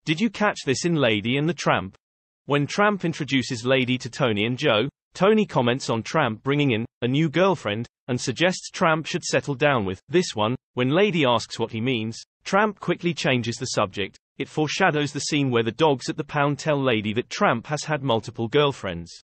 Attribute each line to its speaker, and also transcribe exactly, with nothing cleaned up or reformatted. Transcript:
Speaker 1: Did you catch this in Lady and the Tramp? When Tramp introduces Lady to Tony and Joe, Tony comments on Tramp bringing in a new girlfriend, and suggests Tramp should settle down with this one. When Lady asks what he means, Tramp quickly changes the subject. It foreshadows the scene where the dogs at the pound tell Lady that Tramp has had multiple girlfriends.